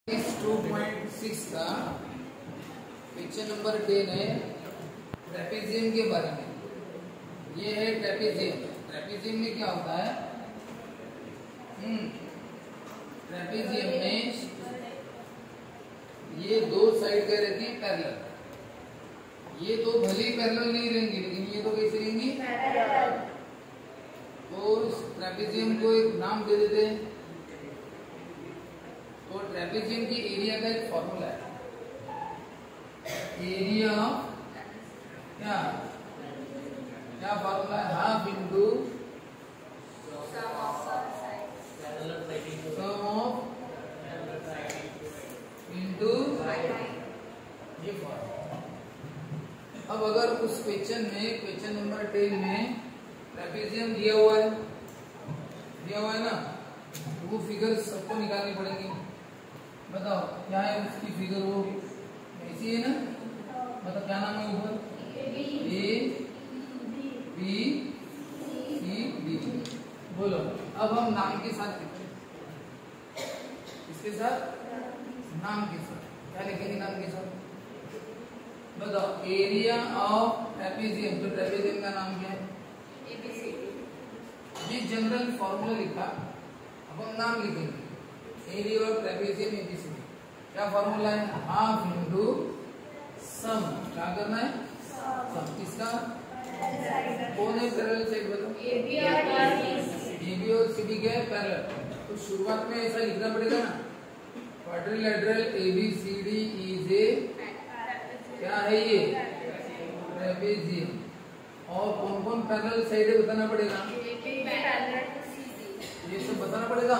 2.6 का question number 10 है trapezium के बारे में। ये है ट्रेपेजियम। ट्रेपेजियम में क्या होता है? ट्रेपेजियम में ये दो साइड क्या रहती है? पैरेलल। ये तो भले ही पैरेलल नहीं रहेंगी, लेकिन ये तो कैसे रहेंगी? पैरेलल। तो ट्रेपेजियम को एक नाम दे देते हैं। तो ट्रेपेजियम की एरिया का एक फॉर्मूला है, एरिया क्या क्या फॉर्मूला है? Half into sum of into ये फॉर्मूला। अब अगर उस क्वेश्चन में, क्वेश्चन नंबर 10 में ट्रेपेजियम दिया हुआ है ना, वो फिगर सबको निकालनी पड़ेगी। बताओ क्या है उसकी फिगर? वो ऐसी है ना, मतलब क्या नाम है ऊपर? A B C D. बोलो अब हम नाम के साथ लिखते हैं। इसके साथ नाम के साथ क्या लिखेंगे? नाम के साथ बताओ। Area of trapezium. तो ट्रेपेजियम का नाम क्या है? ये जनरल फॉर्मूला लिखा, अब हम नाम लिखेंगे। Area of trapezium ABCD. क्या फॉर्मूला है? Half into sum. क्या करना है? सम। किसका? कौन है पैरेलल साइड? बताओ। एबी और सीडी क्या है? पैरेलल। तो शुरुआत में ऐसा लिखना पड़ेगा ना, क्वाड्रिलेटरल एबीसीडी इज ए क्या है? ये ट्रेपेजियम। और कौन कौन पैरेलल साइड है बताना पड़ेगा। ये सब बताना पड़ेगा।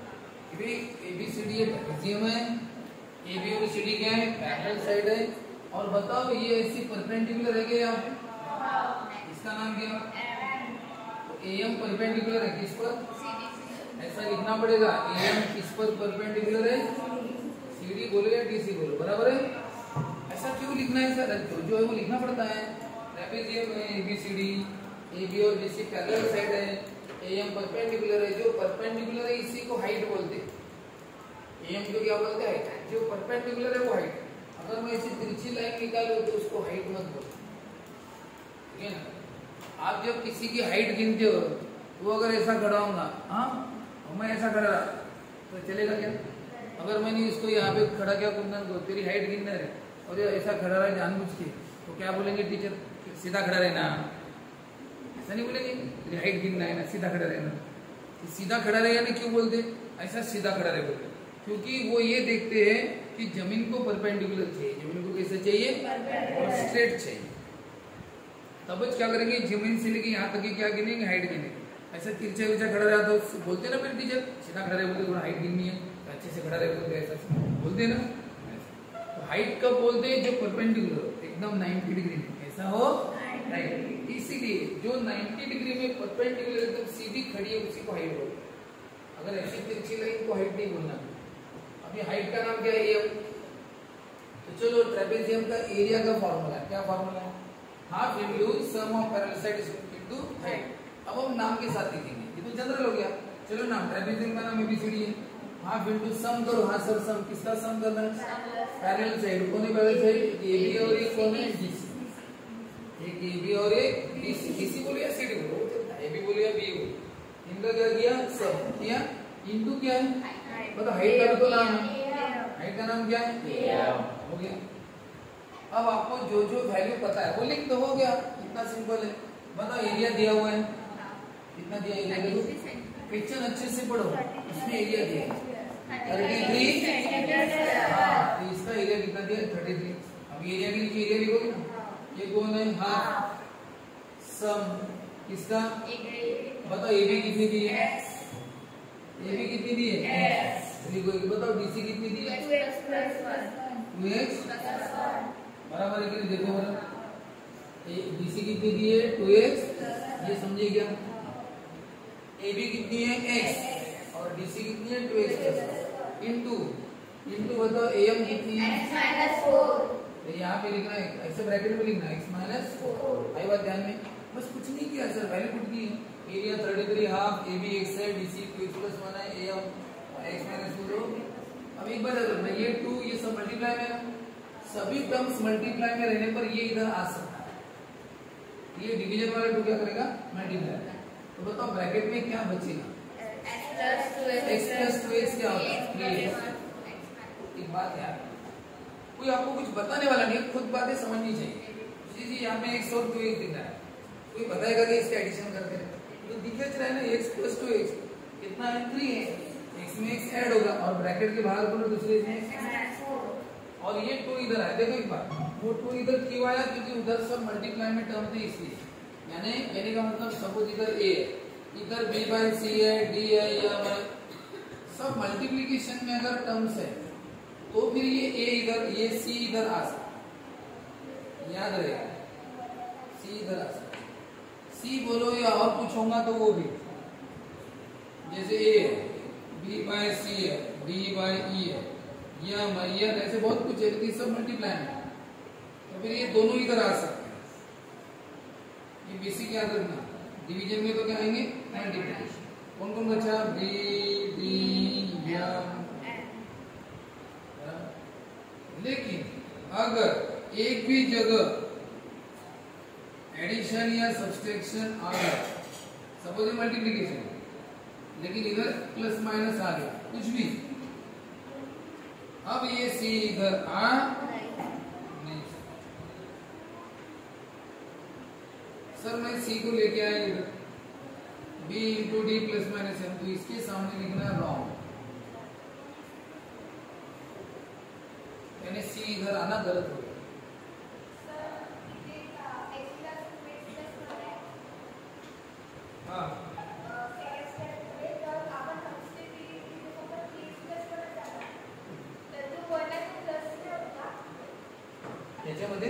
एबीसीडी ट्रेपेजियम है, एबी और सीडी क्या है? पैरेलल साइड है। और बताओ ये ऐसी परपेंडिकुलर है क्या? यहाँ पे इसका नाम क्या है? तो एएम परपेंडिकुलर है किस पर? ऐसा लिखना पड़ेगा। एएम किस पर परपेंडिकुलर है? सीडी बोलो या डीसी बोलो, बराबर है। ऐसा क्यों लिखना है सर? जो है वो लिखना पड़ता है। ट्रेपेजियम में एबीसीडी, एबी और डीसी पैरेलल साइड है, एएम परपेंडिकुलर है। जो परपेंडिकुलर है इसी को हाइट बोलते हैं। एएम को क्या बोलते हैं? हाइट। जो परपेंडिकुलर है वो हाइट। अगर मैं ऐसी तिरछी लाइन निकालूं तो उसको हाइट मत बोलो, ठीक है ना। आप जब किसी की हाइट गिनते हो, वो अगर ऐसा खड़ा होगा, हाँ, और मैं ऐसा खड़ा रहा तो चलेगा क्या? अगर मैंने इसको यहाँ पे खड़ा किया कुंदन को, तेरी हाइट गिनना है और ये ऐसा खड़ा रहा जानबूझ के, तो क्या बोलेंगे टीचर? सीधा खड़ा रहना। ऐसा नहीं बोलेंगे तेरी हाइट गिनना है ना, सीधा खड़ा रहना। सीधा खड़ा रहेगा नहीं क्यों बोलते? ऐसा सीधा खड़ा रहे बोलते, क्योंकि वो ये देखते हैं कि जमीन को परपेंडिकुलर चाहिए। जमीन को कैसे चाहिए? और स्ट्रेट चाहिए। तब क्या करेंगे? जमीन से लेके यहाँ तक की क्या गिनेंगे? हाइट गिनेंगे। ऐसा तिरछा विरछा खड़ा रहा तो बोलते ना फिर टीचर सीधा खड़ा रहे बोलते, थोड़ा हाइट गिननी है, अच्छे से खड़ा रहे बोलते, ऐसा बोलते ना। तो हाइट कब बोलते हैं? जो परपेंडिकुलर एकदम 90 डिग्री में ऐसा हो, राइट। इसीलिए जो 90 डिग्री में परपेंडिकुलर एकदम सीधी खड़ी है उसी को हाइट बोलते हैं। अगर ऐसी तिरछी लाइन को हाइट नहीं बोलना। अभी हाइट का नाम क्या है? एएम। तो चलो ट्रेपेजियम का एरिया का फॉर्मूला है। क्या फॉर्मूला है? Half into sum of parallel sides into height. अब हम नाम के साथ लिखेंगे, ये तो जनरल हो गया। चलो नाम, ट्रेपेजियम का नाम एबीसीडी है। हाफ इंटू सम करो। हाँ सर, सम किसका सम करना है? Parallel side. कौन है पैरेलल साइड? एबी और एक कौन है? डीसी। एक एबी और एक डीसी। डीसी बोलो या सीडी बोलो, एबी बोलो या बी बोलो। इनका क्या किया? सम किया। इंटू क्या है? मतलब हाइट का तो नाम है। हाइट का नाम क्या है? हो गया। अब आपको जो जो वैल्यू पता है वो लिख दो, हो गया। इतना सिंपल है। बताओ एरिया दिया हुआ है कितना? दिया एरिया देखो, क्वेश्चन अच्छे से पढ़ो, उसमें एरिया दिया है 33। हाँ, तो इसका एरिया कितना दिया? 33। अब एरिया के लिए एरिया लिखोगे ना। ये कौन है? हाफ सम किसका? बताओ एबी कितनी दी है? एबी कितनी दी है? बताओ डीसी कितनी दी है? 2x बराबर है कि देखो बराबर। डीसी कितनी दी है? 2x। ये समझे क्या? एबी कितनी है? x और डीसी कितनी है? 2x इंटू बताओ एएम कितनी है? तो यहाँ पे लिखना है, ऐसे ब्रैकेट में लिखना है x-4। आई बात ध्यान में, बस कुछ नहीं किया सर, वैल्यू पुट की है। एरिया 33 हाफ, एबी x है, डीसी 2x + 1 है, एएम x - 4 अब एक बार याद रखना, ये 2 ये सब मल्टीप्लाई में है, सभी टर्म्स मल्टीप्लाई में रहने पर ये इधर आ सकता है, ये डिवीजन वाला 2 क्या करेगा, मल्टीप्लाई। तो बताओ ब्रैकेट में क्या बचेगा, x plus 2x क्या होता है, 3x। एक बात यार, कोई आपको कुछ बताने वाला नहीं, खुद बातें समझनी चाहिए। जी यहाँ पे x और 2x दिख रहा है, कोई बताएगा कि इसका एडिशन करके तो दिखे रहा है ना, x plus 2x कितना है, 3 है, x में x ऐड होगा और ब्रैकेट के बाहर बोलो दूसरे में, और ये 2 इधर आया। देखो एक बार, वो 2 इधर क्यों आया, क्योंकि उधर सब मल्टीप्लाई में टर्म थे इसलिए, यानी कहने का मतलब सपोज इधर a है, इधर b by c है, d है, या सब मल्टीप्लिकेशन में अगर टर्म्स है तो फिर ये a इधर, ये c इधर आ सकता, याद रहेगा, c इधर आ सकता, c बोलो या और कुछ होगा तो वो भी, जैसे a है, b by c है, d by e है, या मैयर, ऐसे बहुत कुछ है, लेकिन सब मल्टीप्लाई है, तो फिर ये दोनों इधर आ सकते हैं। ये बेसिक याद रखना, डिवीजन में तो क्या आएंगे, मल्टीप्लिकेशन। कौन कौन बचा, b d m, लेकिन अगर एक भी जगह एडिशन या सब्सट्रैक्शन आ गया, सपोज मल्टीप्लिकेशन, लेकिन इधर प्लस माइनस आ गया कुछ भी, अब ये c इधर आ नहीं, सर मैं c को लेके आया इधर, b into D plus minus m, तो इसके सामने लिखना है रॉन्ग, यानी c इधर आना गलत हो गया। हाँ याच्यामध्ये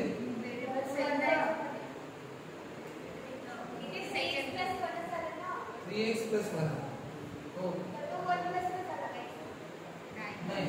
3x प्लस 1 तो नाही,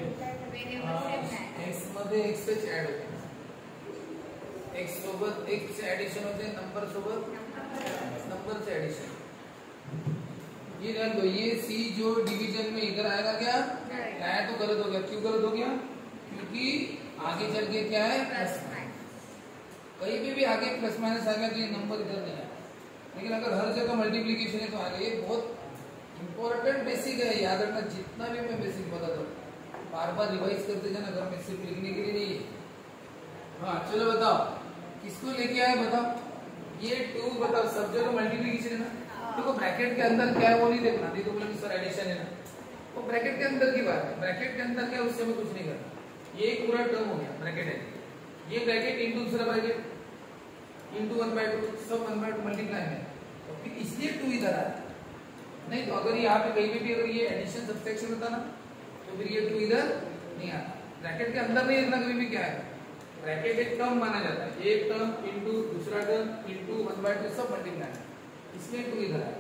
x मध्ये x च ऍड होते, x सोबत x चे ऍडिशन होते, नंबर सोबत नंबर चे ऍडिशन। ये ध्यान दो, ये c जो डिवीजन में इधर आएगा क्या, आया तो गलत हो गया, क्यों गलत हो गया, क्योंकि आगे चल के क्या है, प्लस माइनस, कहीं पे भी आगे प्लस माइनस आ गया तो ये नंबर इधर नहीं आया, लेकिन अगर हर जगह मल्टीप्लिकेशन है तो आगे, ये बहुत इंपॉर्टेंट बेसिक है, याद रखना, जितना भी मैं बेसिक बताता हूँ बार बार रिवाइज करते जाना घर में, सिर्फ लिखने के लिए नहीं है। हाँ चलो बताओ, किसको लेके आए बताओ, ये 2 बताओ, सब जगह मल्टीप्लिकेशन है ना, देखो ब्रैकेट के अंदर क्या है वो नहीं देखना, नहीं तो बोलेंगे सर एडिशन है ना, तो ब्रैकेट के अंदर की बात है, ब्रैकेट के अंदर क्या उससे मैं कुछ नहीं करना, ये एक पूरा टर्म हो गया ब्रैकेट है, ये ब्रैकेट इंटू दूसरा ब्रैकेट इंटू 1/2, सब 1/2 मल्टीप्लाई में, तो फिर इसलिए 2 इधर आया, नहीं तो अगर यहाँ पे कहीं भी अगर ये एडिशन सब्सट्रैक्शन होता ना तो फिर ये 2 इधर नहीं आता, ब्रैकेट के अंदर नहीं इतना कभी भी क्या है, ब्रैकेट एक टर्म माना जाता है, एक टर्म इंटू दूसरा टर्म इंटू 1/2 सब मल्टीप्लाई, इसलिए 2 इधर आया।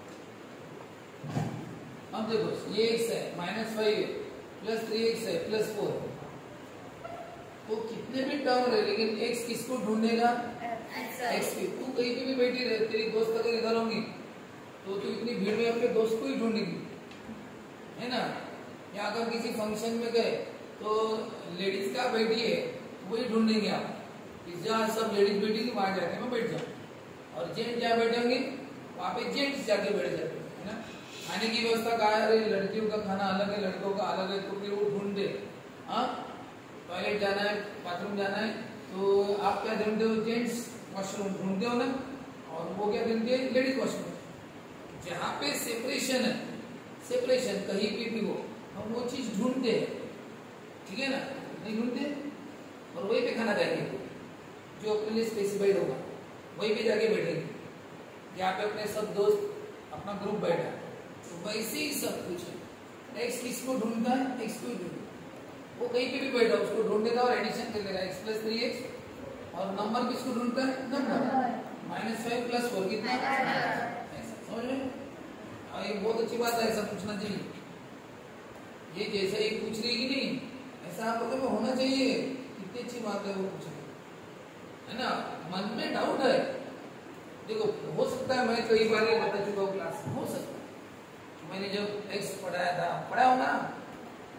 अब देखो ये x है, -5 है, प्लस 3x है, प्लस 4 है, तो कितने भी टर्म रहे लेकिन x किसको ढूंढेगा, x की, तू कहीं पे भी बैठी रहे, तेरी दोस्त अगर इधर होंगी तो तू इतनी भीड़ में अपने दोस्त को ही ढूंढेगी, है ना, या अगर किसी फंक्शन में गए तो लेडीज क्या बैठी है वही ढूंढेंगे आप, जहाँ सब लेडीज बैठेंगी वहां जाके मैं बैठ जाऊँ, और जेंट्स जहाँ बैठेंगे वहां पे जेंट्स जाके बैठ जाते है ना। खाने की व्यवस्था कहा है, लड़कियों का खाना अलग है, लड़कों का अलग है, तो फिर वो ढूंढते, हाँ टॉयलेट जाना है, बाथरूम जाना है, तो आप क्या ढूंढते हो, जेंट्स वॉशरूम ढूंढते हो ना, और वो क्या ढूंढते हैं, लेडीज वॉशरूम। जहाँ पे सेपरेशन है, सेपरेशन कहीं पे भी हो, हम वो चीज ढूंढते हैं, ठीक है ना, नहीं ढूंढते, और वहीं पे खाना खाएंगे जो अपने लिए स्पेसिफाइड होगा, वहीं पे जाके बैठेंगे, यहाँ पे अपने सब दोस्त अपना ग्रुप बैठा है, तो वैसे ही सब कुछ है, एक्स किसको ढूंढता है, एक्स को ढूंढता, वो कहीं पे भी बैठा उसको ढूंढेगा और एडिशन कर लेगा, x + 3x, और नंबर किसको ढूंढता है, नंबर, -5 + 4 कितना, समझ में। ये बहुत अच्छी बात है, ऐसा पूछना चाहिए, ये जैसा ही पूछ रही कि नहीं ऐसा आप लोगों में होना चाहिए, कितनी अच्छी बात है वो पूछ रही है ना, मन में डाउट है, देखो हो सकता है मैं कई बार ये बता चुका हूँ क्लास में, हो सकता है मैंने जब x पढ़ाया था, पढ़ा होगा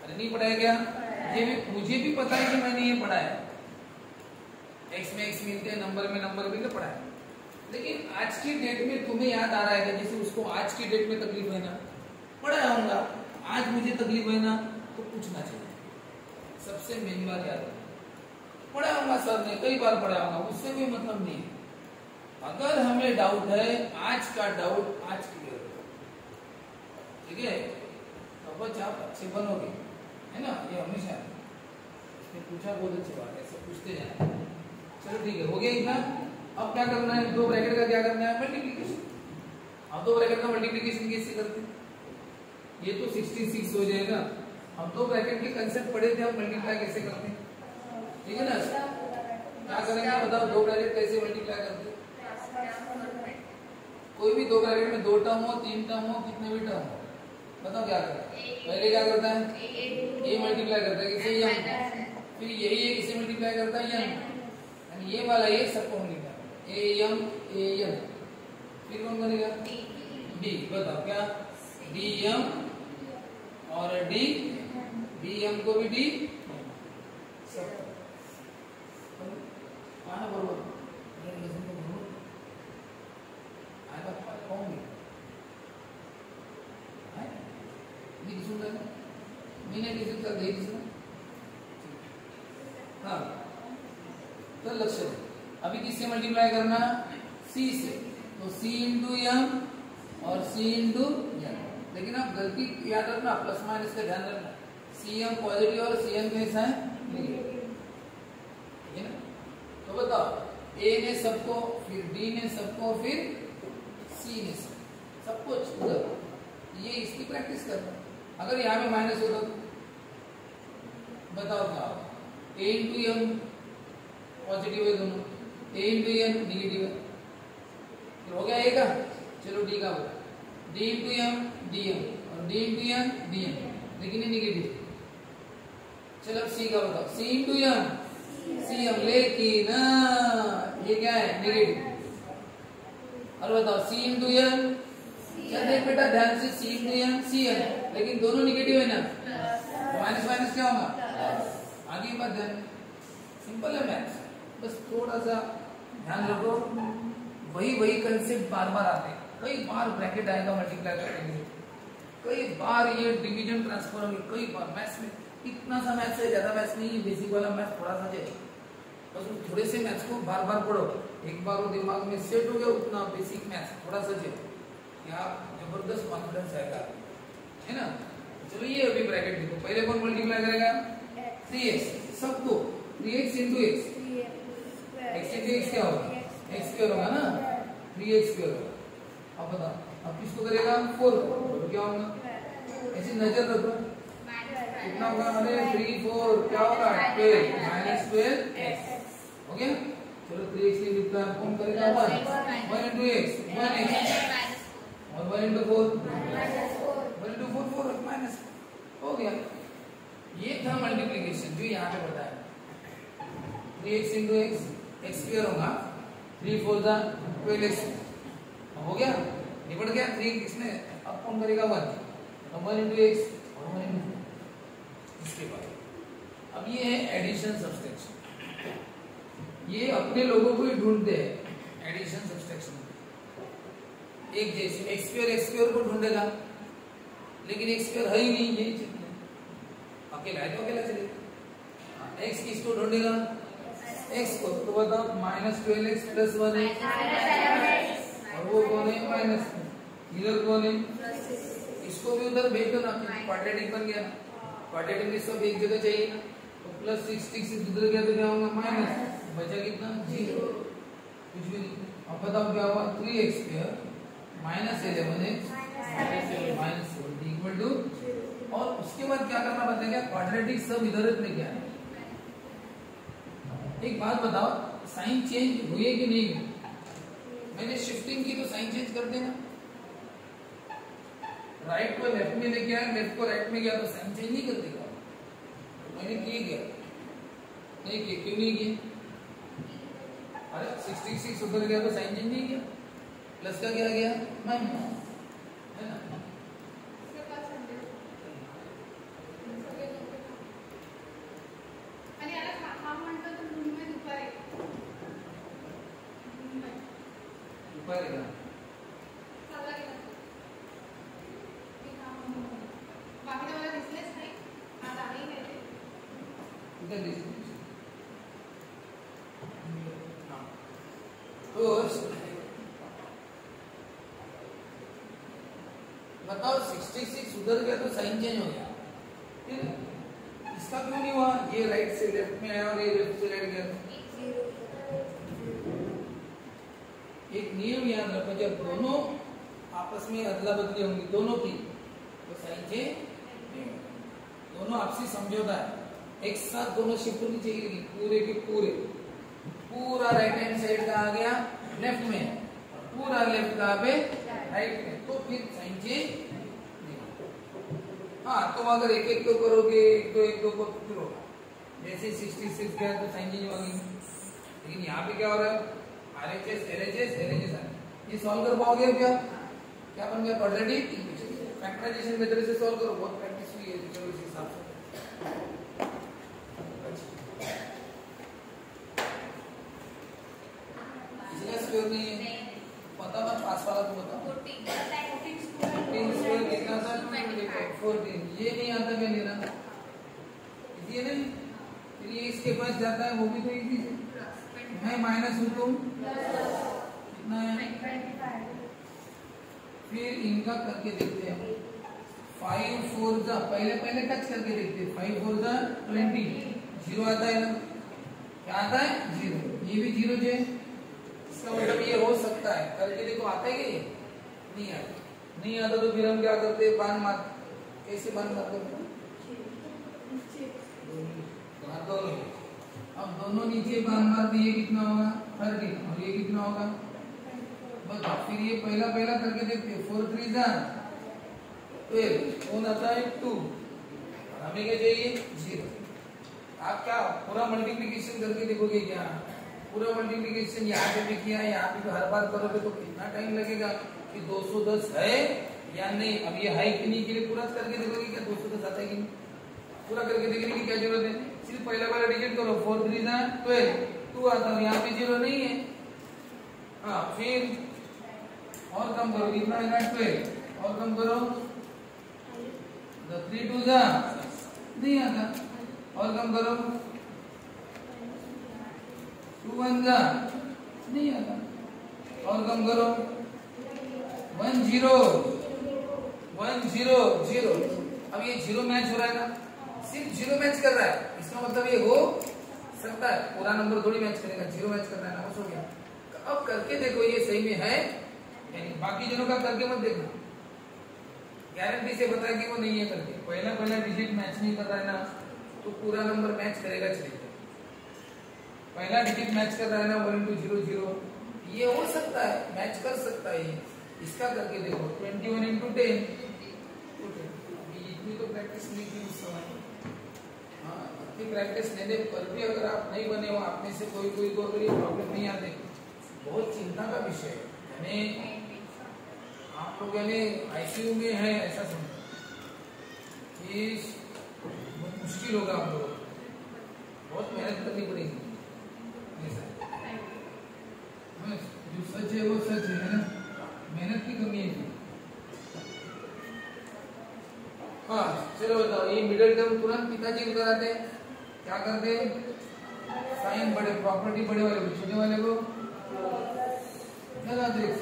अरे नहीं पढ़ा है क्या? ये भी मुझे भी पता है कि मैंने ये पढ़ा है, एक्स में एक्स मिलते हैं, नंबर में नंबर मिलते, पढ़ा है। लेकिन आज की डेट में तुम्हें याद आ रहा है कि जैसे उसको आज की डेट में तकलीफ है ना, पढ़ा होगा, आज मुझे तकलीफ है ना, तो पूछना चाहिए। सबसे मेन बात याद है, पढ़ा होगा सर ने, कई बार पढ़ा होगा, उससे कोई मतलब नहीं है। अगर हमें डाउट है, आज का डाउट आज क्लियर हो, ठीक है, तो बच्चे आप अच्छे बनोगे, है ना, ये हमेशा इसने पूछा, बहुत अच्छी बात है, सब पूछते जाए। चलो ठीक है, हो गया इतना। अब क्या करना है, दो ब्रैकेट का क्या करना है, मल्टीप्लिकेशन। अब दो ब्रैकेट का मल्टीप्लिकेशन कैसे करते हैं, ये तो 66 हो जाएगा। हम दो ब्रैकेट के कंसेप्ट पढ़े थे, हम मल्टीप्लाई कैसे करते हैं, ठीक है ना, क्या करेंगे बताओ, दो ब्रैकेट कैसे मल्टीप्लाई करते हैं। कोई भी दो ब्रैकेट में 2 टर्म हो, 3 टर्म हो, कितने भी टर्म हो, बताओ क्या करता है, पहले क्या करता है, ये मल्टीप्लाई करता है किसे, यम, फिर यही है किसे मल्टीप्लाई करता है, यम, यानी ये वाला ये सबको मल्टीप्लाई, ए यम, फिर कौन बनेगा, डी, बताओ क्या, डी यम और डी यम को भी डी सब आना बरोबर हाँ, तो लक्ष्य अभी किससे मल्टीप्लाई करना, सी से, तो सी इंटू यम और सी इंटू यम। लेकिन आप गलती याद रखना, प्लस माइनस का ध्यान रखना, सी एम पॉजिटिव और सी एम कैसा है, नेगेटिव, ठीक है ना। तो बताओ, ए ने सबको, फिर डी ने सबको, फिर सी ने सबको उधर, ये इसकी प्रैक्टिस करना। अगर यहाँ में माइनस होता तो बताओ क्या, ए इंटू एम पॉजिटिव है दोनों, ए इंटू एम निगेटिव है, फिर हो गया ए का। चलो डी का होगा, D into M D M और D into M D M, लेकिन ये निगेटिव। चलो अब सी का बताओ, C into M C M, लेकिन ये क्या है, नेगेटिव। और बताओ सी इंटू एम, क्या देख बेटा ध्यान से, C into M C M, लेकिन दोनों निगेटिव है ना, तो माइनस माइनस क्या होगा, आगे बात ध्यान, सिंपल है मैथ्स, बस थोड़ा सा ध्यान रखो। वही कंसेप्ट बार बार आते हैं, कई बार ब्रैकेट आएगा मल्टीप्लाई करने के लिए, कई बार ये डिवीजन ट्रांसफर होंगे, कई बार मैथ्स में इतना सा मैथ्स है, ज्यादा मैथ्स नहीं है, बेसिक वाला मैथ्स थोड़ा सा चाहिए, बस थोड़े से मैथ्स को बार बार पढ़ो, एक बार वो दिमाग में सेट हो गया, उतना बेसिक मैथ्स थोड़ा सा चाहिए, क्या जबरदस्त कॉन्फिडेंस आएगा, है ना। चलो ये अभी ब्रैकेट देखो, पहले कौन मल्टीप्लाई करेगा, 3x, सबको 3x into x, x into x क्या होगा, x स्क्वायर होगा ना, 3x स्क्वायर होगा। अब बताओ, अब किसको करेगा, 4 तो क्या होगा, ऐसे नजर रखो, कितना होगा, अरे 3 4 क्या होगा, 12 माइनस 12x हो गया। चलो 3x से लिखता है, कौन करेगा, 1 इंटू x 1x और 1 इंटू 4 1 इंटू 4 4 माइनस हो गया। ये था मल्टीप्लिकेशन जो यहाँ पे बताया, 3x इंटू x स्क्वायर होगा, 3 4 जा 12x हो गया, निपट गया। 3 किसने, अब कौन करेगा, 1 1 इंटू x और 1 इंटू 4। इसके बाद अब ये है एडिशन सब्सट्रैक्शन, ये अपने लोगों को ही ढूंढते हैं एडिशन सब्सट्रैक्शन, एक जैसे x स्क्वायर को ढूंढेगा, लेकिन x स्क्वायर है ही नहीं, यही चीज अकेला है तो अकेला चलेगा। x किसको ढूंढेगा, x को, तो बताओ माइनस 12x प्लस 1x, और वो कौन है, माइनस, इधर कौन है, इसको भी उधर भेज दो ना, क्वाड्रेटिक बन गया, क्वाड्रेटिक में सब एक जगह चाहिए ना, तो प्लस 66 उधर गया तो क्या होगा, माइनस, बचा कितना, 0, कुछ भी नहीं। अब बताओ क्या हुआ, 3x square minus 11x minus 4 equal to, और उसके बाद क्या करना बताएगा, क्वाड्रेटिक सब इधर लेके आए। एक बात बताओ, साइन चेंज हुए कि नहीं हुए, मैंने शिफ्टिंग की तो साइन चेंज कर देना, राइट को लेफ्ट में लेके आया, लेफ्ट को राइट में गया तो साइन चेंज नहीं कर देगा, तो मैंने किए क्या, नहीं किए, क्यों नहीं किए, अरे 66 उधर गया तो साइन चेंज नहीं किया, प्लस का क्या गया, माइनस, है ना। वाला लिखना इधर तो बताओ 66 उधर गया तो साइन चेंज हो गया, फिर इसका क्यों नहीं हुआ? ये राइट से लेफ्ट में आया और ये लेफ्ट से राइट गया। एक नियम याद रखो, जब दोनों आपस में अदला बदली होंगी दोनों की तो साइन चेंज नहीं होगा। दोनों आपसी समझौता है, एक साथ दोनों शिफ्ट होनी चाहिए, पूरे के पूरे। पूरा राइट हैंड साइड का आ गया लेफ्ट में, पूरा लेफ्ट का पे राइट में, तो फिर साइन चेंज नहीं। हाँ, तुम अगर एक एक को करोगे, एक दो को फिर होगा। जैसे 66 गया तो साइन चेंज होगी, लेकिन यहाँ पे क्या हो रहा है? RHS LHS LHS ये सॉल्व कर पाओगे क्या? क्या बन गया? ऑलरेडी फैक्टराइजेशन मेथड से सॉल्व करो, बहुत प्रैक्टिस हुई है, चलो इस हिसाब से। इसलिए स्क्वायर नहीं है, पता मत पास वाला तो बताओ। 14 स्क्वायर कितना था? 14। ये नहीं आता क्या लेना? ये नहीं, फिर ये इसके पास जाता है, वो भी तो इजी है। मैं माइनस हूँ तो कितना है? फिर इनका करके देखते हैं। 5 4 जा, पहले टच करके देखते हैं। 5 4 जा 20, 0 आता है ना? क्या आता है? 0। ये भी 0 है, इसका मतलब ये हो सकता है। करके देखो, आता है क्या? ये नहीं आता। नहीं आता तो फिर हम क्या करते हैं? बांध मार। कैसे बांध मारते हैं? दोनों। अब दोनों नीचे बांध मार दिए, कितना होगा? 30। और ये कितना होगा? बताओ। फिर ये पहला करके देखते हैं। 4 3 जा 12, कौन आता है? 2। हमें क्या चाहिए? 0। आप क्या पूरा मल्टीप्लिकेशन करके देखोगे क्या? पूरा मल्टीप्लिकेशन यहाँ पे भी किया, यहाँ पे हर बार करोगे तो कितना टाइम लगेगा कि 210 है या नहीं? अब ये है कि नहीं के लिए पूरा करके देखोगे क्या 210 आता है कि नहीं? पूरा करके देखने की क्या जरूरत है? सिर्फ पहला डिजिट करो। 4 3 जा 12, 2 आता है, यहाँ पे 0 नहीं है। हाँ, फिर और कम करो, कितना है? 12 और कम करो। 3 2 जा नहीं आता, और कम करो। 2 1 जा नहीं आता, और कम करो। 1 0 1 0 0। अब ये 0 मैच हो रहा है ना? सिर्फ 0 मैच कर रहा है, इसका मतलब ये हो सकता है। पूरा नंबर थोड़ी मैच करेगा, 0 मैच कर रहा है ना, बस हो गया। अब करके देखो ये सही में है यानी। बाकी जनों का करके मत देखना, गारंटी से बता कि वो नहीं है करके। पहला डिजिट मैच नहीं कर रहा है ना, तो पूरा नंबर मैच करेगा चलेगा। पहला डिजिट मैच कर रहा है ना, 1 2 0 0, ये हो सकता है, मैच कर सकता है ये। इसका करके देखो। 21 × 10, इतनी तो प्रैक्टिस नहीं की उस समय। हाँ, इतनी प्रैक्टिस लेने पर भी अगर आप नहीं बने हो, आप में से कोई को अगर ये प्रॉब्लम नहीं आते, बहुत चिंता का विषय है। यानी आप लोग यानी ICU में है ऐसा समझो, ये बहुत मुश्किल होगा। आप लोगों को बहुत मेहनत करनी पड़ेगी। जो सच है वो सच है ना, मेहनत की कमी है। हाँ चलो बताओ, ये मिडिल टर्म तुरंत पिताजी को कराते हैं, क्या करते हैं? साइन बड़े, प्रॉपर्टी बड़े वाले को, छोटे वाले को लगाते हैं।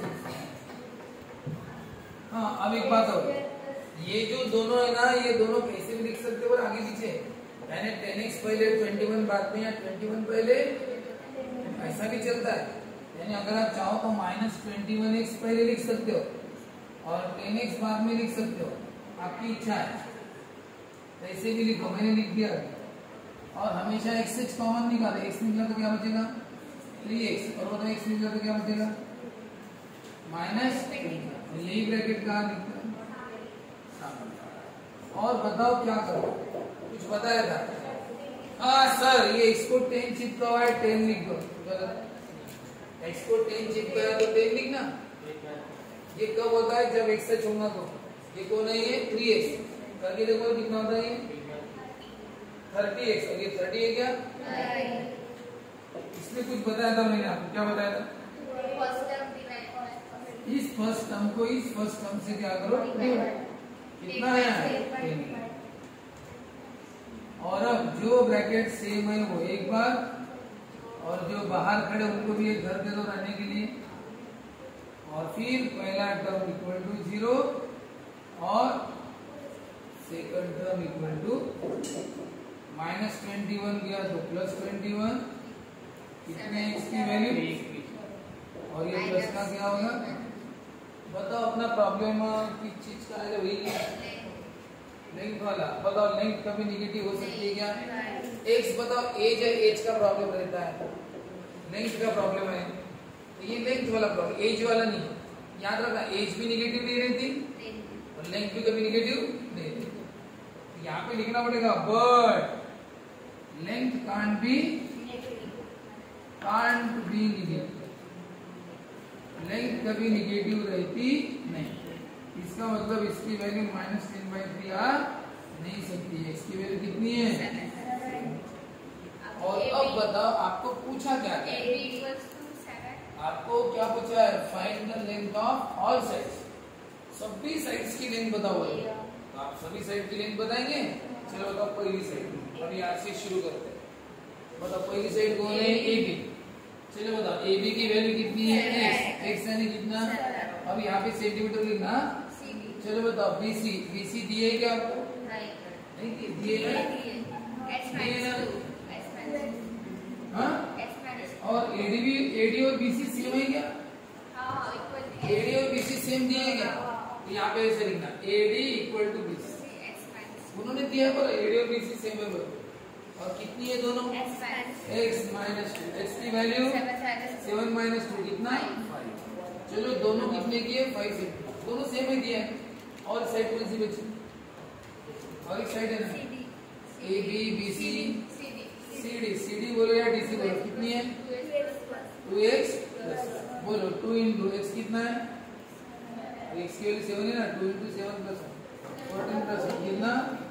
हाँ, अब एक बात और, ये जो दोनों है ना, ये दोनों कैसे भी लिख सकते हो और आगे पीछे, यानी 10x पहले 21 बाद में, या 21 पहले, ऐसा भी चलता है। यानी अगर आप चाहो तो -21x पहले लिख सकते हो और 10x बाद में लिख सकते हो, आपकी इच्छा है। ऐसे भी लिखो, मैंने लिख दिया। और हमेशा x से कॉमन निकाले, x निकला तो क्या बचेगा? 3x, और बताओ x निकला तो क्या बचेगा? माइनस। यही ब्रैकेट कहाँ लिखता है? और बताओ क्या करो? कुछ बताया था? हाँ सर, ये x को 10 चिपका हुआ है, 10 लिख दो। x को 10 चिपका है तो 10 लिखना। ये कब होता है? जब x से छोड़ना तो। ये कौन है? ये 3x। करके देखो कितना होता है ये? 30x। और ये 30 है क्या? इसमें कुछ बताया था मैंने आपको, क्या बताया था? इस फर्स्ट टर्म को इस फर्स्ट टर्म से क्या करो, कितना है, और अब जो ब्रैकेट सेम है वो एक बार, और जो बाहर खड़े उनको भी एक घर दे दो रहने के लिए, और फिर पहला टर्म इक्वल टू 0 और सेकंड टर्म इक्वल टू -21 गया तो +21, कितने इसकी वैल्यू, और ये प्लस का क्या होगा, बताओ अपना प्रॉब्लम किस चीज का है, वही लेंथ वाला। बताओ लेंथ कभी निगेटिव हो सकती है क्या, एक्स बताओ एज है, एज का प्रॉब्लम रहता है, लेंथ का प्रॉब्लम है, तो ये लेंथ वाला प्रॉब्लम, एज वाला नहीं। याद रखना एज भी निगेटिव नहीं रहती और लेंथ भी कभी निगेटिव नहीं रहती। यहाँ पे लिखना पड़ेगा but length can't be negative, length कभी निगेटिव रहती नहीं। इसका मतलब इसकी वैल्यू -10/3 आ नहीं सकती है, इसकी वैल्यू कितनी है। और अब बताओ आपको पूछा क्या है, आपको क्या पूछा है, find the length of all sides, सभी साइड्स की लेंथ बताओ है, तो आप सभी साइड की लेंथ बताएंगे। चलो बताओ पहली साइड, अब यहाँ से शुरू करते हैं। बताओ पहली साइड कौन है, AB। चलो बताओ AB की वैल्यू कितनी है, x यानी कितना, अब यहाँ पे सेंटीमीटर लिखना। चलो बताओ BC दिए क्या आपको, नहीं दिए ना, हाँ, और AD और BC सेम है क्या, AD और BC सेम दिए क्या, तो यहाँ पे ऐसे लिखना AD इक्वल टू BC, उन्होंने दिया पर AD और BC सेम है बोलो, और कितनी है दोनों, x -2, x की वैल्यू 7 - 2 कितना 5। चलो दोनों कितने की है, 5 से, दोनों सेम ही दिया है। और साइड कौन सी बची, और एक साइड है ना, AB BC CD बोलो या DC बोलो, कितनी है 2x बोलो 2 × x कितना है, x की वैल्यू 7 है ना, 2 × 7 + 14 + कितना,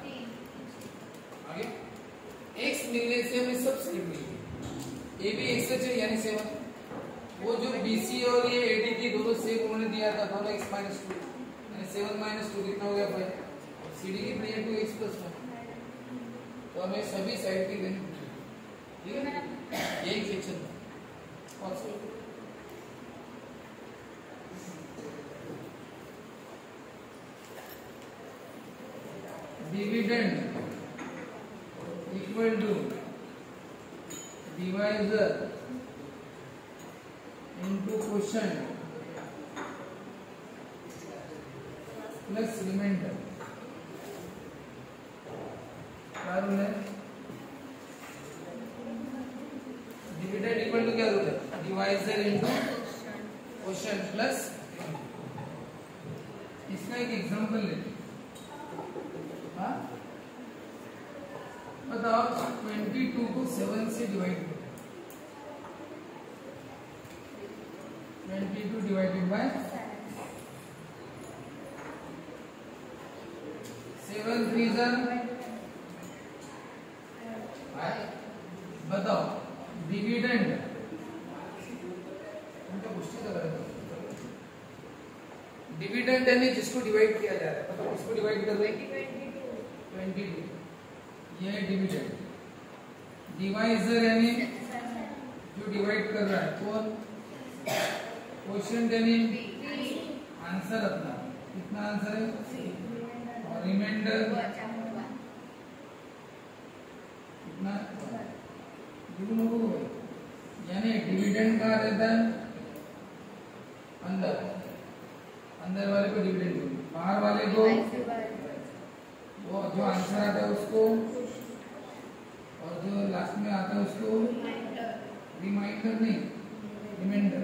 आगे x मिलने से हमें सब सेम मिलेगी, AB x है यानी 7, वो जो BC और ये AD की दोनों सेम उन्होंने दिया था, दोनों x - 2 यानी 7 - 2 कितना हो गया 5, और CD कितनी है 2x + 1, तो हमें सभी साइड की वैल्यू, ठीक है ना, यही सेक्शन था। और dividend equal to divisor into quotient plus remainder, क्या रूल है, डिविडेंड इक्वल टू क्या रूल है, डिवाइजर इनटू क्वोशिएंट प्लस। इसका एक एग्जांपल लेते, हाँ बताओ 22 को 7 से डिवाइड करो, 22 डिवाइडेड बाय 7 3 बताओ डिविडेंड, डिविडेंड यानी जिसको डिवाइड किया जा रहा है, मतलब इसको डिवाइड कर रहे हैं 22, ये है डिविडेंड। डिवाइजर यानी जो डिवाइड कर रहा है कौन, क्वोशिएंट यानी आंसर अपना, कितना आंसर है, और रिमाइंडर कितना, यानी डिविडेंड कहाँ रहता है, अंदर, अंदर वाले को डिविडेंड, बाहर वाले को वो जो आंसर आता है उसको, और जो लास्ट में आता है उसको रिमाइंडर नहीं, रिमाइंडर,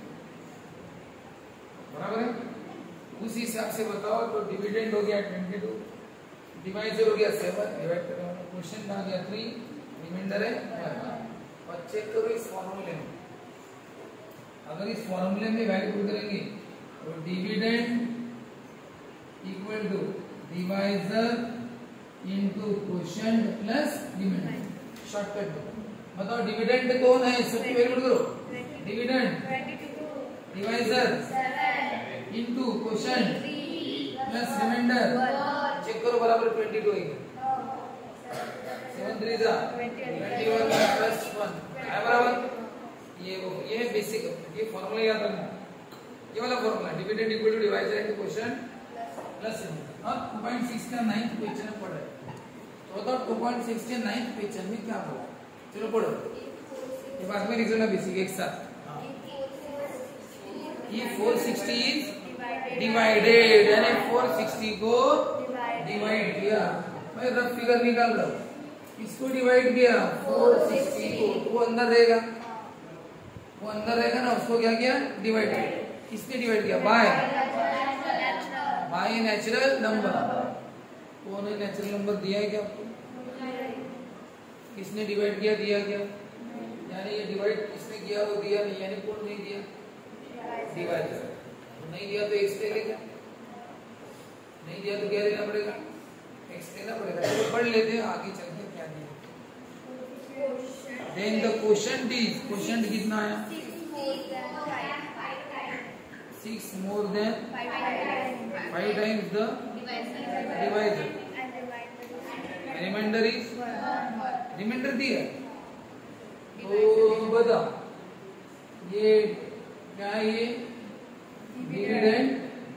बराबर है। उस हिसाब से बताओ, तो डिविडेंड हो गया 22, डिवाइजर हो गया 7, डिवाइड करो, क्वोशिएंट आ गया 3, रिमाइंडर है 1। और चेक करो इस फॉर्मूले में, अगर इस फॉर्मूले में वैल्यू पुट करेंगे तो dividend equal to divisor into quotient plus remainder, shortcut बताओ डिविडेंड कौन है, सबकी वैल्यू पुट करो, dividend divisor into question plus remainder, check करो बराबर 22 है। 7 3 जा 21 प्लस 1 है बराबर। ये है बेसिक, ये फॉर्मूला याद रखना, ये वाला formula dividend equal to divisor into question plus remainder. अब 2.6 का 9th क्वेश्चन में पढ़ रहे हैं, तो बताओ 2.6 के 9th क्वेश्चन में क्या होगा। चलो पढ़ो, ये बाद में लिख लेना बेसिक एक साथ। ये 460 इज डिवाइडेड, यानी 460 को डिवाइड किया। मैं रफ फिगर निकाल रहा हूँ, इसको डिवाइड किया 460 को, वो अंदर रहेगा, वो अंदर रहेगा ना, उसको क्या किया डिवाइड किया। किसने डिवाइड किया? By natural number. कौन है नेचुरल नंबर दिया है क्या आपको? किसने डिवाइड किया? दिया क्या? यानी ये डिवाइड किसने किया? वो दिया नहीं, यानी कौन नहीं दिया? डिवाइडर। तो नहीं दिया तो x ले लेगा, नहीं दिया तो क्या लेना पड़ेगा? x लेना पड़ेगा। चलो पढ़ लेते हैं, आगे चलते क्या दिया। Then the quotient is, quotient कितना आया? 6 more than 5 times the divisor, remainder is, remainder दिया तो बता ये क्या है? ये डिविडेंड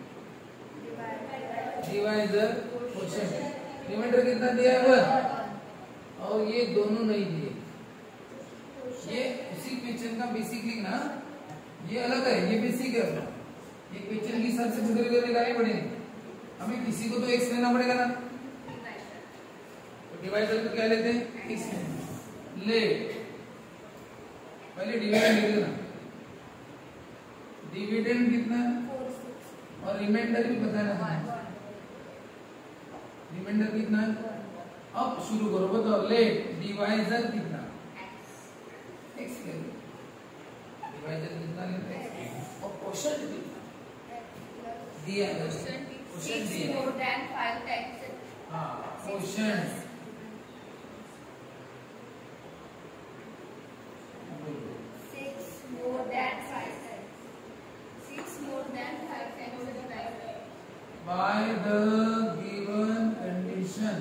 डिवाइजर क्वोशंट। रिमाइंडर कितना दिया है? 1, और ये दोनों नहीं दिए। ये उसी क्वेश्चन का बेसिक लिखना, ये अलग है, ये बेसिक है अपना। ये क्वेश्चन की हिसाब से बुद्धि करने का नहीं पड़ेगी, हमें किसी को तो x लेना पड़ेगा ना, तो डिवाइजर को क्या लेते हैं? x ले। पहले डिविडेंड लिख लेना, डिविडेंड कितना है और रिमाइंडर भी बताना है। रिमाइंडर कितना है? अब शुरू करो, बताओ लेट डिवाइजर कितना? x ले लो, डिवाइजर कितना लेते हैं और क्वोशंट कितना दिया है? क्वोशंट दिया मोर देन 5 टाइम्स। हां, quotient 6 more than 5 times, 6 more than 5 times by the given condition।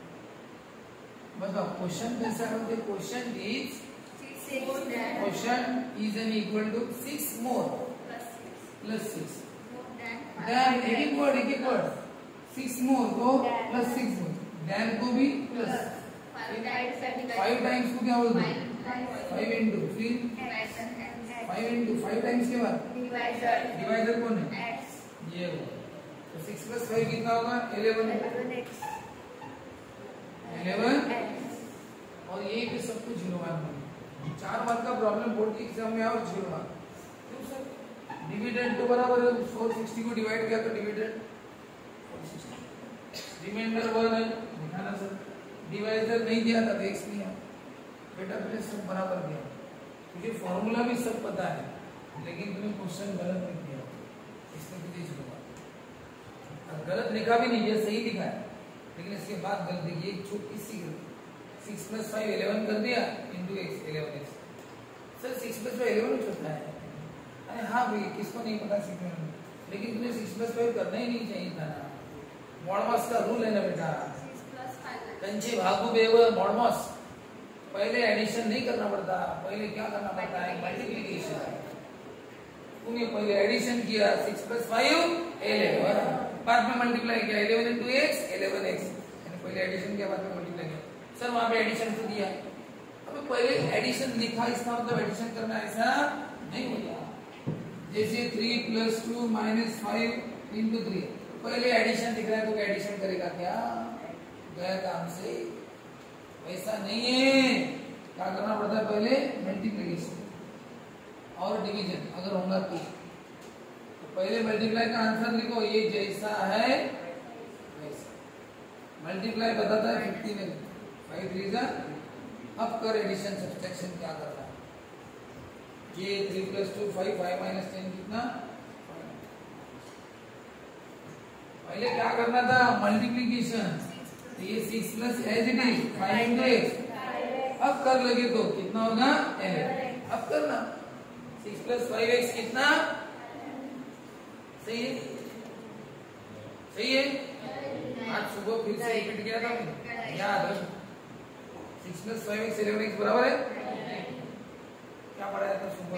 बताओ क्वेश्चन कैसा होता है? Question is question is N equal to 6 more plus 6 then एक वर्ड 6 more को प्लस 6 more, देन को भी प्लस 5 टाइम्स को क्या बोलते हैं? 5 इंटू, फिर 5 इंटू 5 टाइम्स के बाद डिवाइजर कौन है? ये वो। तो 6 प्लस 5 कितना होगा? 11x, और यही पे सब कुछ 0 मार्क। 4 मार्क का प्रॉब्लम बोर्ड के एग्जाम में आओ 0 मार्क। क्यों सर? डिविडेंड तो बराबर है, 460 को डिवाइड किया तो डिविडेंड 460, रिमाइंडर 1 है, दिखाना सर। डिवाइजर नहीं दिया था तो x लिया, बेटा तुमने सब बराबर दिया, तुझे फॉर्मूला भी सब पता है, लेकिन तुमने क्वेश्चन गलत नहीं किया, इसमें तुझे छोड़ा। गलत लिखा भी नहीं, ये सही लिखा है, लेकिन इसके बाद गलत देखिए, एक छोटी सी गलती। 6 प्लस 5 11 कर दिया into x 11x। Sir 6 plus 5 11 होता है। अरे हाँ भाई, किसको नहीं पता सीखने में, लेकिन तुम्हें 6 प्लस 5 करना ही नहीं चाहिए था ना। मॉडमॉस का रूल है ना बेटा, कंचे भागु बेव मॉडमॉस। पहले एडिशन नहीं करना पड़ता, पहले क्या करना पड़ता है? मल्टीप्लिकेशन। तुमने पहले एडिशन किया 6 प्लस 5 11, बाद में मल्टीप्लाई किया 11 इंटू x 11x, यानी पहले एडिशन किया बाद में मल्टीप्लाई किया। सर वहां पे एडिशन तो दिया, अब पहले एडिशन लिखा, इसका मतलब एडिशन करना ऐसा नहीं होता। जैसे 3 प्लस 2 माइनस 5 इंटू 3, पहले एडिशन दिख रहा है तो एडिशन करेगा क्या? गया काम से, वैसा नहीं है। क्या करना पड़ता है? पहले मल्टीप्लिकेशन और डिवीजन अगर होगा तो पहले मल्टीप्लाई का आंसर लिखो, ये जैसा है वैसा। मल्टीप्लाई बताता है 15 5 3 जा। अब कर एडिशन सब्ट्रैक्शन क्या करना है? ये 3 प्लस 2 5 5 माइनस 10 कितना? पहले क्या करना था? मल्टीप्लिकेशन। ये 6 plus as it is 5 into x। अब कर लगे तो कितना होगा? 11। अब करना 6 प्लस 5x कितना? सही है, सही है। आज सुबह फिर से रिपीट किया था याद है। 6 + 5x 11x बराबर है। क्या पढ़ाया था सुबह?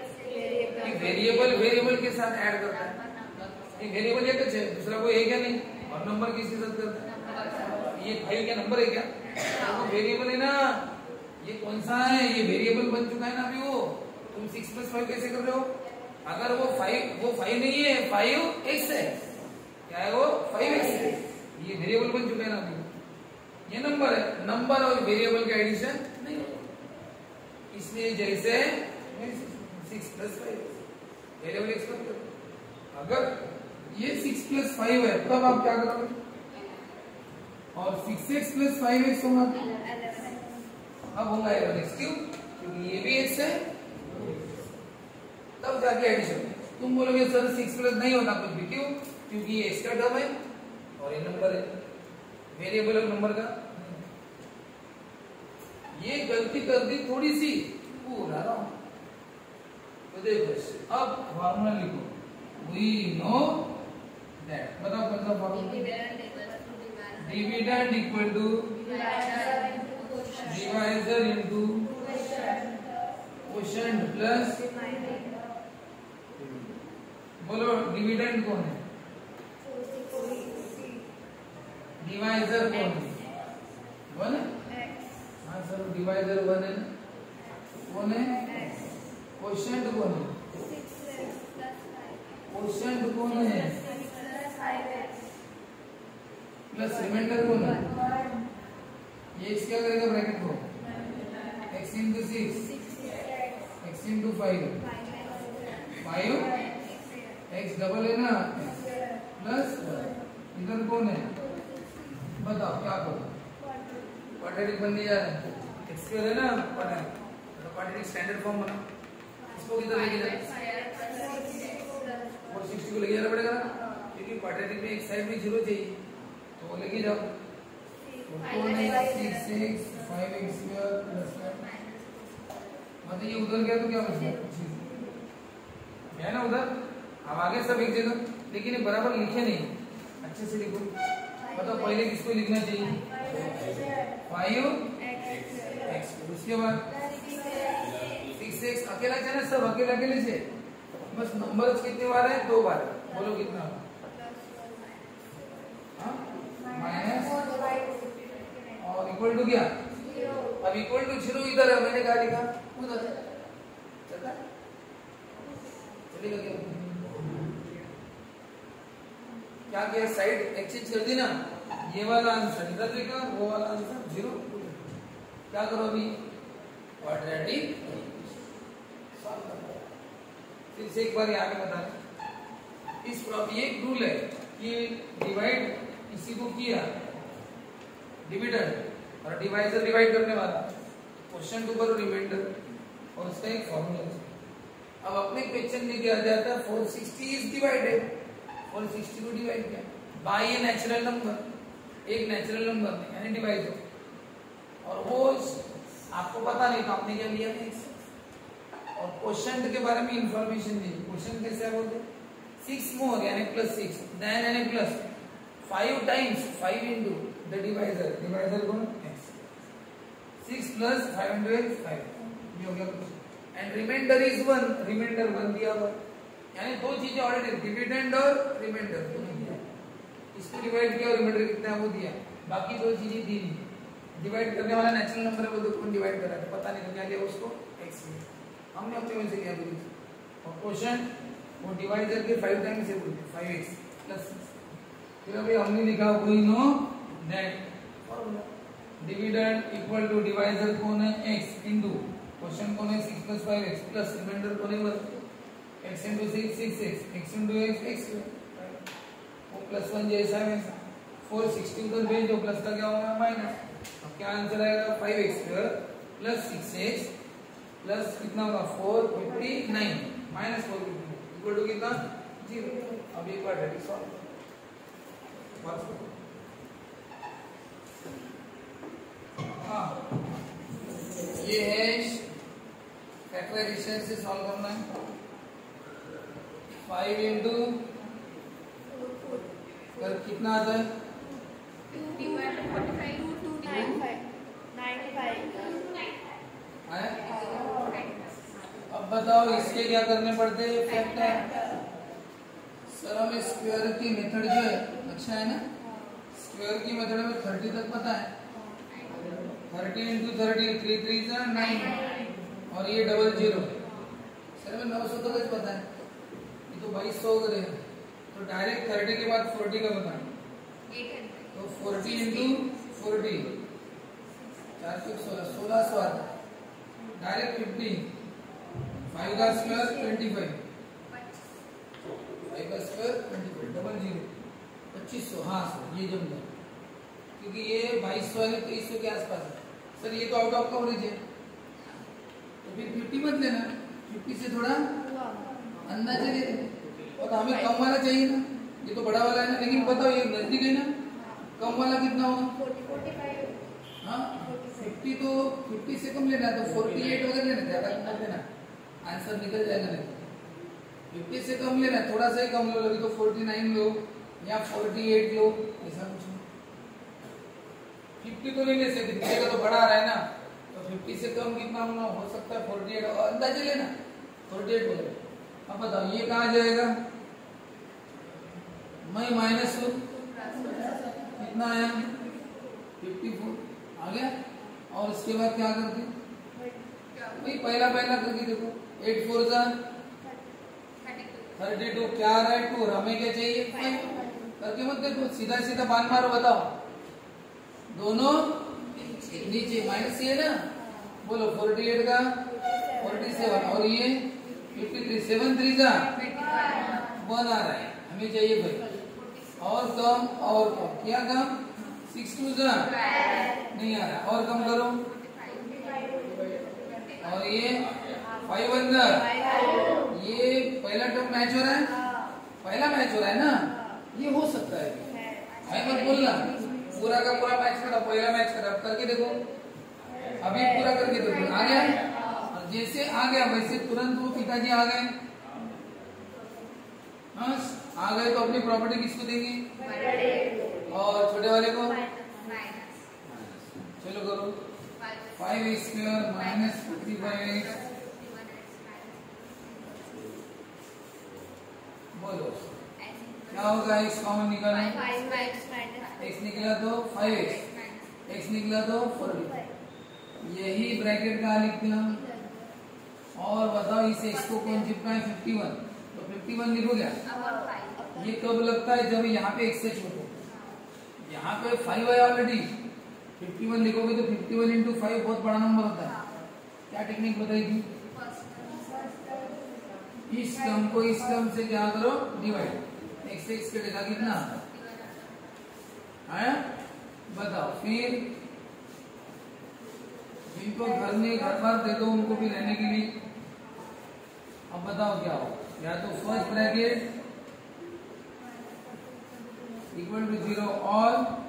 वेरिएबल के साथ ऐड करता है। एक वेरिएबल एक है, दूसरा कोई है क्या? नहीं। और नंबर किसके साथ करता है? ये 5 क्या नंबर है क्या? तो वेरिएबल है ना। ये कौन सा है? ये वेरिएबल बन चुका है ना अभी। वो तुम 6 + 5 कैसे कर रहे हो? अगर वो 5 नहीं है, 5x है। क्या है वो? 5x है। ये वेरिएबल बन चुका है ना अभी। ये नंबर है। नंबर और वेरिएबल का एडिशन नहीं होता, इसलिए जैसे 6 + 5 वेरिएबल एक्सपेक्ट करो। अगर ये 6 + 5 है तब आप क्या करोगे? और 6x + 5x होगा, अब होगा 11x। क्यों? क्योंकि ये भी x है, तब जाके एडिशन। तुम बोलोगे सर 6 प्लस नहीं होता कुछ भी। क्यों? क्योंकि ये x का टर्म है और ये नंबर है, वेरिएबल और नंबर का। ये गलती कर दी थोड़ी सी, पूरा रहा हूं। तो देखो अब फॉर्मूला लिखो। वी नो दैट, बताओ कौन सा formula? Dividend equal to divisor into quotient plus. बोलो डिविडेंड कौन है? डिवाइजर कौन है? 1 है। हाँ सर, डिवाइजर 1 है। कौन है? क्वोशिएंट कौन है? क्वोशिएंट कौन है? प्लस रिमाइंडर कौन है? ये x क्या करेगा ब्रैकेट को? x × 6 x × 5 x डबल है ना, प्लस इधर कौन है? बताओ क्या करो? क्वाड्रेटिक बन जा रहा है। x है ना क्वाड्रेटिक स्टैंडर्ड फॉर्म बना। इसको किधर लेके जाना? 460 को लेके जाना पड़ेगा ना, क्योंकि क्वाड्रेटिक में एक साइड में 0 चाहिए, तो वो लेके जाओ। 6x 5x प्लस मतलब ये उधर गया तो क्या बचा? है ना उधर। अब आगे सब एक जगह, लेकिन ये बराबर लिखे नहीं। अच्छे से लिखो। मतलब पहले किसको लिखना चाहिए? 5x, उसके बाद 6x। अकेला चला, सब अकेले से। बस नंबर कितने बार है? 2 बार। बोलो कितना? माइनस और इक्वल टू क्या? अब इक्वल टू 0 इधर है, मैंने कहा लिखा उधर चलता चलेगा क्या? क्या किया? साइड एक्सचेंज कर दी ना। ये वाला आंसर इधर लिखा, वो वाला आंसर 0। क्या करो अभी? क्वाड्रेटिक सॉल्व करो। फिर से एक बार यहाँ पे बता दें। इस प्रॉब्लम ये एक रूल है कि डिवाइड इसी को किया डिविडेंड और डिवाइजर डिवाइड करने वाला, क्वेश्चन को करो रिमाइंडर और उसका एक फॉर्मूला। अब अपने क्वेश्चन में दिया जाता है 460 इज डिवाइडेड, 460 को डिवाइड किया बाय ए नेचुरल नंबर, एक नेचुरल नंबर यानी डिवाइजर। और वो आपको पता नहीं तो आपने क्या लिया? x। और क्वेश्चन के बारे में इंफॉर्मेशन दी। क्वेश्चन कैसे बोलते? 6 मोर यानी +6 देन यानी plus 5 times 5 into the divisor, divisor कौन? x। 6 + 5 × x 5, ये हो गया। एंड रिमाइंडर इज 1, रिमाइंडर 1 दिया हुआ, यानी दो चीजें ऑलरेडी, डिविडेंड और रिमाइंडर दोनों दिया। इसको डिवाइड किया और रिमाइंडर कितना है वो दिया, बाकी दो चीजें दी नहीं। डिवाइड करने वाला नेचुरल नंबर है, वो तो कौन डिवाइड कर रहा है पता नहीं, तो क्या लिया उसको? x लिया। हमने अपने मन से क्या बोली। और क्वेश्चन वो डिवाइजर के 5 टाइम्स से बोलते 5x + 6। फिर अभी हमने लिखा we know that formula dividend equal to divisor कौन है? x इनटू क्वेश्चन कौन है? 6 + 5x प्लस रिमाइंडर कौन है? x × 6 6x, x × x x। वो +1 जैसा है वैसा। 460 उधर भेज दो, प्लस का क्या होगा? माइनस। अब क्या आंसर आएगा? 5x² + 6x प्लस कितना होगा? 459 माइनस 459 इक्वल टू कितना? 0। अब एक बार क्वाड्रेटिक सॉल्व हाँ, ये है फैक्टराइजेशन से सॉल्व करना है। 5 × पर कितना आता है? 295 अब बताओ इसके क्या करने पड़ते हैं फैक्टर? सर हमें स्क्वायर की मेथड जो है अच्छा है ना, स्क्वायर की मेथड में 30 तक पता है, 30 इंटू 30 3 3 9 और ये डबल जीरो। सर हमें 900 तक पता है, ये तो 2200 करे, तो डायरेक्ट 30 के बाद 40 का बताना, तो 40 इंटू 40 416 1600 आता है, डायरेक्ट 50 5 का स्क्वायर 25 5 का स्क्वायर 25 डबल जीरो 2500। हाँ सर ये जम गया, क्योंकि ये 2200 है 2300 के आसपास है। सर ये तो आउट ऑफ कवरेज है, तो फिर 50 मत लेना, 50 से थोड़ा अंदाजे ले, और हमें कम वाला चाहिए ना, ये तो बड़ा वाला है ना, लेकिन बताओ ये नजदीक है ना, कम वाला कितना होगा? 45 हाँ 50 तो 50 से कम लेना, तो 48 वगैरह लेना, ज्यादा कम मत लेना, आंसर निकल जाएगा। नहीं 50 से कम लेना, थोड़ा सा ही कम लो, अभी तो 49 लो या 48 लो, ऐसा कुछ नहीं। 50 तो नहीं ले सकते, किसी का तो बड़ा आ रहा है ना, तो 50 से कम कितना होना हो सकता है? 48 अंदाजे लेना, 48 बोलो। अब बताओ ये कहाँ जाएगा? मैं माइनस कितना आया? 54 आ गया। और इसके बाद क्या करते? भाई पहला करके देखो, 8 4 जा 32, क्या आ रहा है? 2, हमें क्या चाहिए? 5 करके मत देखो, सीधा सीधा बांध मारो, बताओ दोनों नीचे माइनस ये ना, बोलो 48 का 47 और ये 53 7 3 जा 1 आ रहा है, हमें चाहिए भाई, और कम क्या कम? 6 2 जा नहीं आ रहा, और कम करो, और ये 5 1 जा, ये पहला टर्म मैच हो रहा है, पहला मैच हो रहा है ना, ये हो सकता है, मत बोलना पूरा का पूरा मैच करा, पहला मैच करा, करके देखो, अभी पूरा करके देखो, आ गया? और जैसे आ गया वैसे तुरंत वो पिताजी आ गए, हाँ आ गए, तो अपनी प्रॉपर्टी किसको देंगे? और छोटे वाले को चलो करो, 5x स्क्वायर माइनस 55x, बोलो क्या होगा? x कॉमन निकाला, x निकला तो 5x, x निकला तो 40, यही ब्रैकेट का लिखते हम। और बताओ इस x को कौन चिपका है? 51, तो 51 लिखो क्या? ये कब लगता है? जब यहाँ पे x से छोड़ो, यहाँ पे 5 है ऑलरेडी, 51 लिखोगे तो 51 इंटू 5 बहुत बड़ा नंबर होता है। क्या टेक्निक बताई थी? इस टर्म को इस टर्म से क्या करो? डिवाइड, x से x कटेगा कितना है? बताओ फिर जिनको घर में घर बार दे दो उनको भी रहने के लिए। अब बताओ क्या हो? या तो फर्स्ट ब्रैकेट इक्वल टू 0 और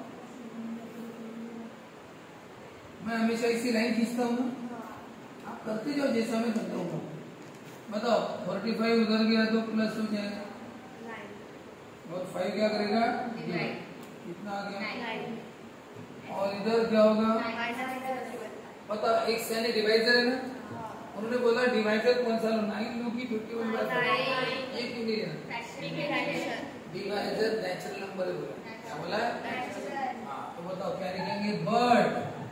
मैं हमेशा इसी लाइन खींचता हूँ ना, आप करते जाओ जैसा मैं करता हूँ। बताओ 45 उधर गया तो प्लस हो जाएगा, और 5 क्या करेगा? कितना आ गया? और इधर क्या होगा? पता एक यानी डिवाइजर है ना, उन्होंने बोला डिवाइजर कौन सा लो? 9 लो कि 51 लो? एक क्यों नहीं लेना? डिवाइजर नेचुरल नंबर है बोला, क्या बोला? हाँ तो बताओ क्या लिखेंगे? बट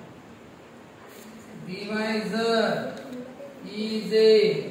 डिवाइजर इज ए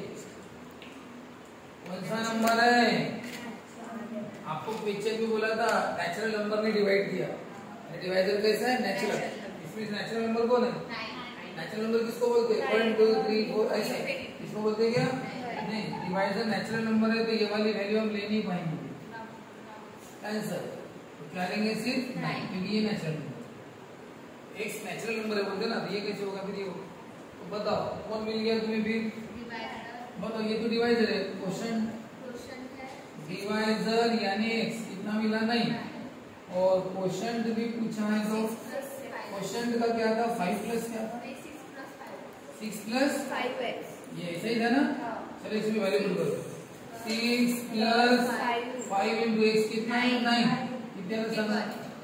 कौन सा नंबर है? आपको पीछे भी बोला था नेचुरल नंबर ने डिवाइड किया, डिवाइजर कैसा है? नेचुरल। इसमें नेचुरल नंबर कौन है? नेचुरल नंबर किसको बोलते हैं? 1 2 3 4 ऐसा इसको बोलते हैं क्या? नहीं, डिवाइजर नेचुरल नंबर है तो ये वाली वैल्यू हम ले नहीं पाएंगे आंसर, तो क्या लेंगे? सिर्फ 9, क्योंकि ये natural number, x natural number है बोलते ना, तो ये कैसे होगा फिर? ये होगा। तो बताओ कौन मिल गया तुम्हें फिर? बताओ ये तो डिवाइजर है, क्वेश्चन डिवाइजर यानी x कितना मिला? नहीं, और क्वेश्चन भी पूछा है तो क्वेश्चन का क्या था? 5 प्लस क्या था? 6 प्लस 5x, ये ऐसा ही था ना? चलो इसमें वैल्यू पुट करो, 6 प्लस 5 इंटू x कितना है? 9, कितने आना सांगा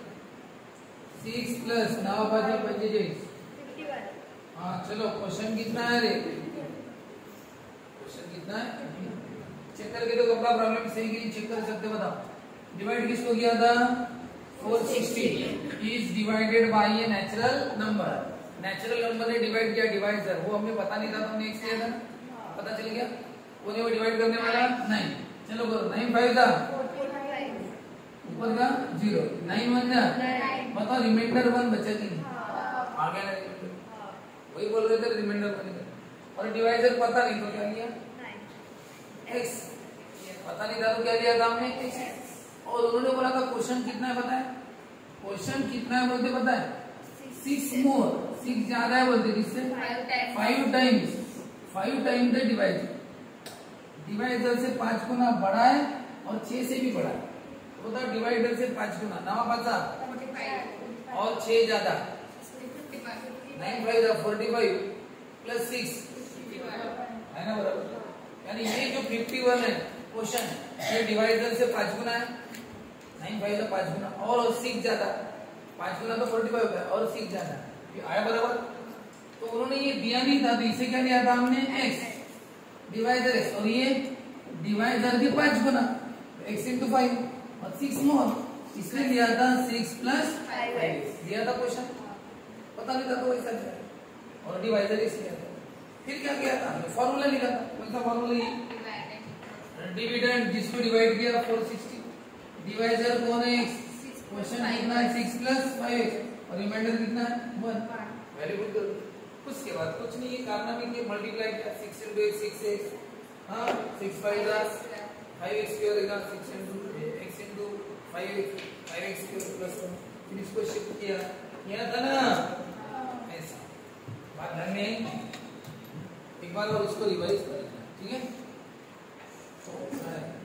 6 प्लस 9 5 45 हाँ चलो क्वेश्चन कितना है रे क्वेश्चन कितना है चेक करके तो कपड़ा प्रॉब्लम सही कि नहीं चेक कर सकते बताओ डिवाइड किसको किया था 460 is divided by a natural number ने डिवाइड किया डिवाइडर वो हमें पता नहीं था तो हमने x लिया था पता चल गया वो नहीं वो डिवाइड करने वाला 9 चलो करो 9 5 का ऊपर का 0 9 1 का बताओ रिमाइंडर 1 बचा कि नहीं आ गया ना रिमाइंडर वही बोल रहे थे रिमाइंडर 1 और डिवाइडर पता नहीं तो क्या लिया x पता नहीं था तो क्या लिया था हमने x और उन्होंने बोला था क्वेश्चन कितना है पता है क्वेश्चन कितना है बोलते पता है 6 मोर 6 ज्यादा है बोलते किससे 5 टाइम्स द डिवाइडर से 5 गुना बड़ा है और 6 से भी बड़ा है तो बताओ डिवाइडर से 5 गुना 9 5 और 6 ज्यादा 9 5 45 प्लस 6 है ना बराबर यानी ये जो 51 है क्वेश्चन ये डिवाइडर से 5 गुना है 9 5 5 गुना और 6 ज्यादा 5 गुना तो 45 है और 6 ज्यादा ये आया बराबर तो उन्होंने ये दिया नहीं था तो इसे क्या लिया था हमने x डिवाइडर x और ये डिवाइडर के 5 गुना x into 5 और 6 मोर इसलिए लिया था 6 प्लस 5 दिया था क्वेश्चन पता नहीं था तो ऐसा किया और डिवाइडर x लिया था फिर क्या किया था फॉर्मूला लिखा था कौन सा फॉर्मूला ये डिविडेंड जिसको डिवाइड किया 460 डिवाइडर कौन है x क्वेश्चन कितना है 6 प्लस 5 और रिमाइंडर कितना है 1 वेरी गुड उसके बाद कुछ नहीं ये करना भी कि मल्टीप्लाई किया 6 into x 6x हां 6 5 5x स्क्वायर होगा 6 into x into 5x 5x square plus 1 फिर इसको शिफ्ट किया था ना ऐसा बात ध्यान में एक बार और इसको रिवाइज करें ठीक है तो